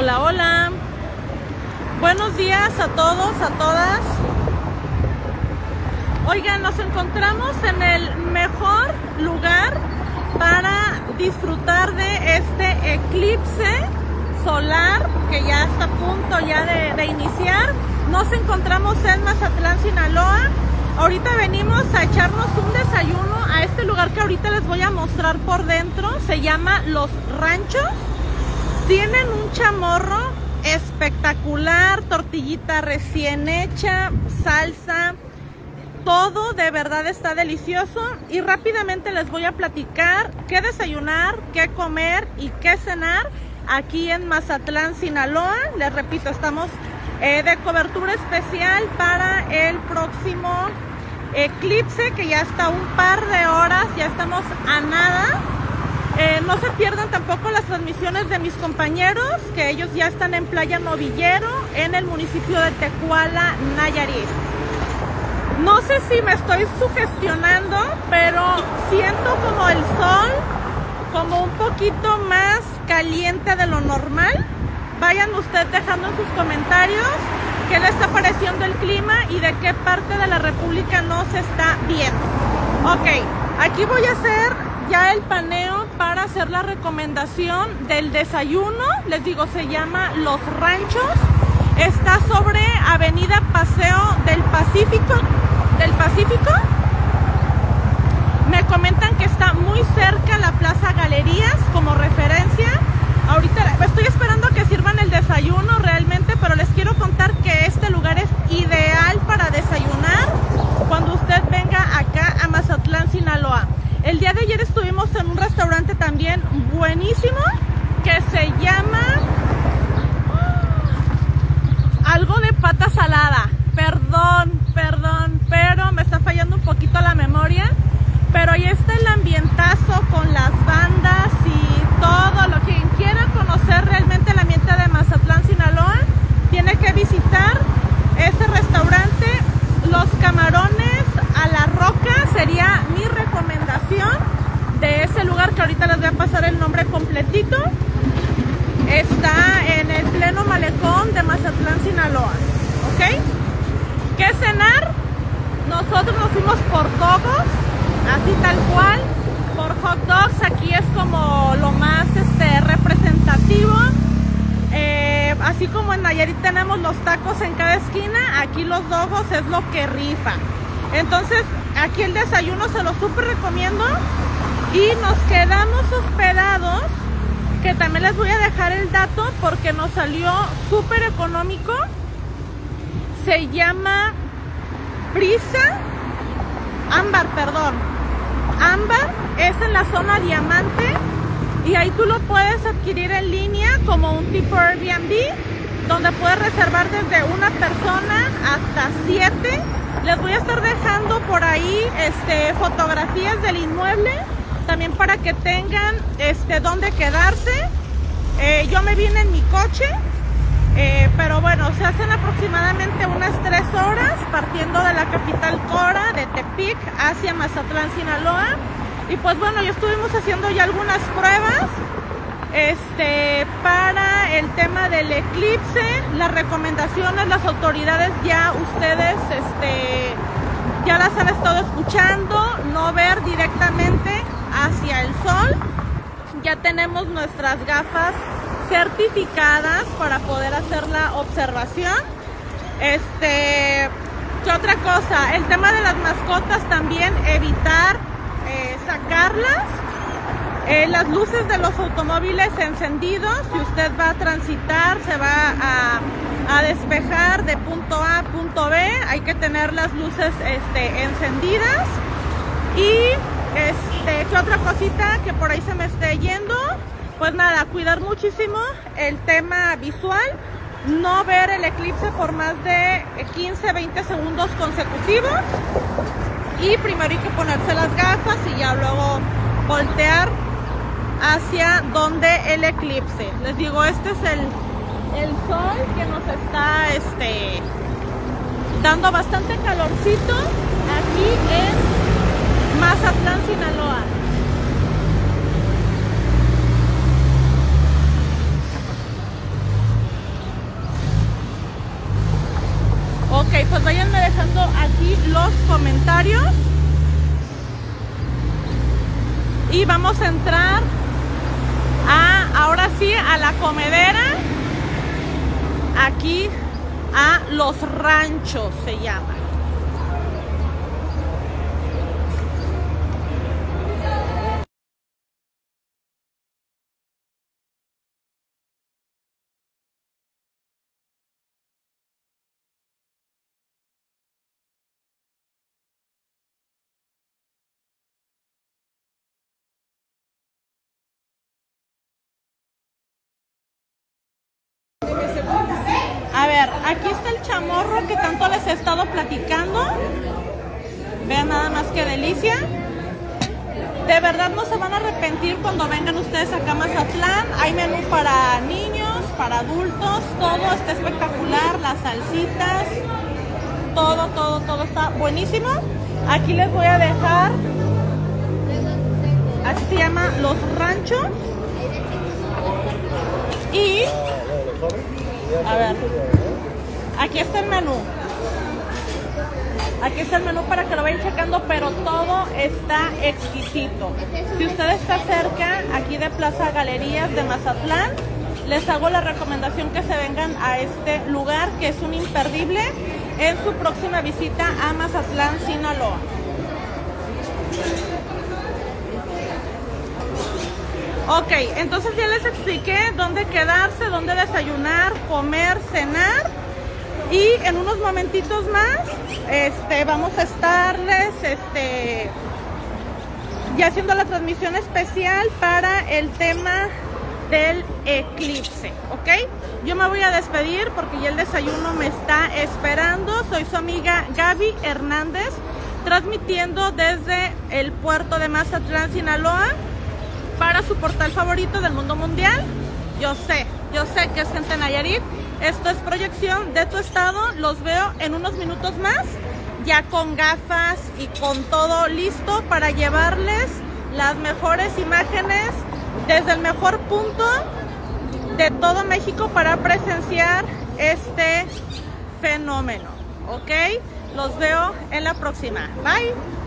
Hola, hola. Buenos días a todos, a todas. Oigan, nos encontramos en el mejor lugar para disfrutar de este eclipse solar que ya está a punto ya de iniciar. Nos encontramos en Mazatlán, Sinaloa. Ahorita venimos a echarnos un desayuno a este lugar que ahorita les voy a mostrar por dentro. Se llama Los Ranchos. Tienen un chamorro espectacular, tortillita recién hecha, salsa, todo de verdad está delicioso. Y rápidamente les voy a platicar qué desayunar, qué comer y qué cenar aquí en Mazatlán, Sinaloa. Les repito, estamos de cobertura especial para el próximo eclipse, que ya está un par de horas, ya estamos a nada. No se pierdan tampoco las transmisiones de mis compañeros, que ellos ya están en Playa Novillero, en el municipio de Tecuala, Nayarit. No sé si me estoy sugestionando, pero siento como el sol, como un poquito más caliente de lo normal. Vayan ustedes dejando en sus comentarios qué les está pareciendo el clima y de qué parte de la República nos está viendo. Ok, aquí voy a hacer ya el paneo para hacer la recomendación del desayuno. Les digo, se llama Los Ranchos. Está sobre Avenida Paseo del Pacífico. Me comentan que está muy cerca la Plaza Galerías como referencia. Ahorita estoy esperando a que sirvan el desayuno realmente, pero les quiero contar que este lugar es ideal para desayunar cuando usted venga acá a Mazatlán, Sinaloa. El día de ayer estuvimos en un restaurante también buenísimo que se llama algo de pata salada. Perdón, pero me está fallando un poquito la memoria. Pero ahí está el ambientazo con las bandas y todo. Lo que quiera conocer realmente el ambiente de Mazatlán, Sinaloa, tiene que visitar ese restaurante. Los Camarones a la Roca sería mi recomendación de ese lugar, que ahorita les voy a pasar el nombre completito. Está en el pleno malecón de Mazatlán, Sinaloa. ¿Ok? ¿Qué cenar? Nosotros nos fuimos por dogos, así tal cual, por hot dogs. Aquí es como lo más representativo. Así como en Nayarit tenemos los tacos en cada esquina, aquí los dogos es lo que rifa. Entonces aquí el desayuno se lo súper recomiendo. Y nos quedamos hospedados, que también les voy a dejar el dato porque nos salió súper económico. Se llama Ámbar, es en la zona Diamante, y ahí tú lo puedes adquirir en línea como un tipo Airbnb, donde puedes reservar desde una persona hasta 7. Les voy a estar dejando por ahí fotografías del inmueble, también para que tengan dónde quedarse. Yo me vine en mi coche, pero bueno, se hacen aproximadamente unas 3 horas partiendo de la capital Cora, de Tepic, hacia Mazatlán, Sinaloa. Y pues bueno, ya estuvimos haciendo ya algunas pruebas para el tema del eclipse. Las recomendaciones, las autoridades ya ustedes ya las han estado escuchando. No ver directamente hacia el sol. Ya tenemos nuestras gafas certificadas para poder hacer la observación. ¿Qué otra cosa? El tema de las mascotas también, evitar sacarlas. Las luces de los automóviles encendidos. Si usted va a transitar, se va a despejar de punto A a punto B, hay que tener las luces encendidas. Y ¿qué otra cosita que por ahí se me esté yendo? Pues nada, cuidar muchísimo el tema visual, no ver el eclipse por más de 15-20 segundos consecutivos. Y primero hay que ponerse las gafas y ya luego voltear hacia donde el eclipse. Les digo, este es el sol que nos está dando bastante calorcito aquí en Mazatlán, Sinaloa. los comentarios. Y vamos a entrar ahora sí a la comedera. Aquí a Los Ranchos se llama. A ver, aquí está el chamorro que tanto les he estado platicando. Vean nada más que delicia. De verdad no se van a arrepentir cuando vengan ustedes acá a Mazatlán. Hay menú para niños, para adultos, todo está espectacular. Las salsitas, todo está buenísimo. Aquí les voy a dejar, así se llama, Los Ranchos. Y a ver, aquí está el menú. Aquí está el menú para que lo vayan checando, pero todo está exquisito. Si usted está cerca aquí de Plaza Galerías de Mazatlán, les hago la recomendación que se vengan a este lugar, que es un imperdible en su próxima visita a Mazatlán, Sinaloa. Ok, entonces ya les expliqué dónde quedarse, dónde desayunar, comer, cenar. Y en unos momentitos más vamos a estarles ya haciendo la transmisión especial para el tema del eclipse, ¿ok? Yo me voy a despedir porque ya el desayuno me está esperando. Soy su amiga Gaby Hernández, transmitiendo desde el puerto de Mazatlán, Sinaloa, para su portal favorito del mundo mundial. Yo sé que es gente Nayarit. Esto es Proyección de tu Estado. Los veo en unos minutos más, ya con gafas y con todo listo para llevarles las mejores imágenes desde el mejor punto de todo México para presenciar este fenómeno, ¿ok? Los veo en la próxima. Bye.